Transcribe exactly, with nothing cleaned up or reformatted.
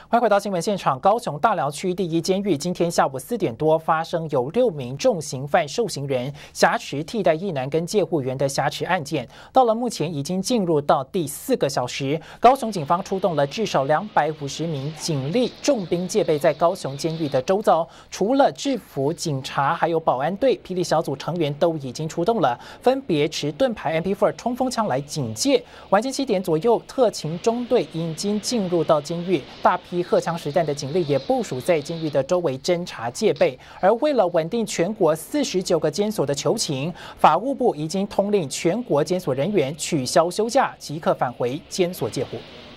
欢迎回到新闻现场。高雄大寮区第一监狱今天下午四点多发生有六名重刑犯受刑人挟持替代役男跟戒护员的挟持案件，到了目前已经进入到第四个小时。高雄警方出动了至少两百五十名警力重兵戒备在高雄监狱的周遭，除了制服警察，还有保安队、霹雳小组成员都已经出动了，分别持盾牌 M P 四 冲锋枪来警戒。晚间七点左右，特勤中队已经进入到监狱，大批荷枪实弹的警力也部署在监狱的周围侦查戒备。而为了稳定全国四十九个监所的囚情，法务部已经通令全国监所人员取消休假，即刻返回监所戒护。